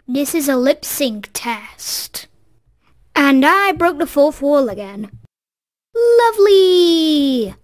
This is a lip sync test. And I broke the fourth wall again. Lovely!